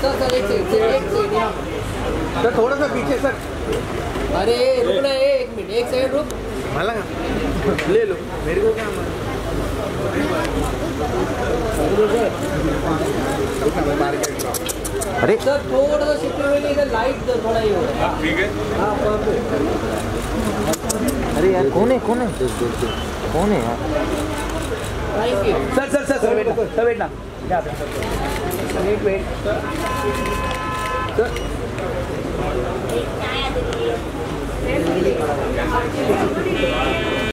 Sir एक second यहाँ sir थोड़ा सा पीछे सर। अरे रुक ना, एक मिनट, एक सेकंड रुक। माला ले लो, मेरे को क्या अरे सर थोड़ा सा शिफ्ट में इधर लाइट थोड़ा ही हो रहा है। ठीक है हाँ अरे यार कौन है कौन है यार? थैंक यू सर वेट ना वेट सर